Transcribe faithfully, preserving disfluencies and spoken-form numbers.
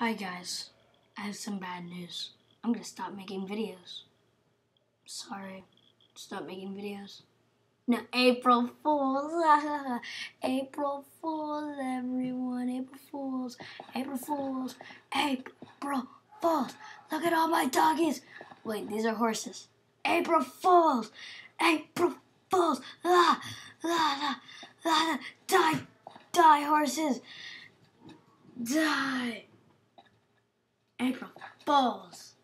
Hi guys, I have some bad news. I'm gonna stop making videos. Sorry, stop making videos. No, April Fools! April Fools, everyone, April Fools, April Fools, April Fools. Look at all my doggies. Wait, these are horses. April Fools, April Fools. Ah, ah, ah, ah, die, die, horses, die. April Fools.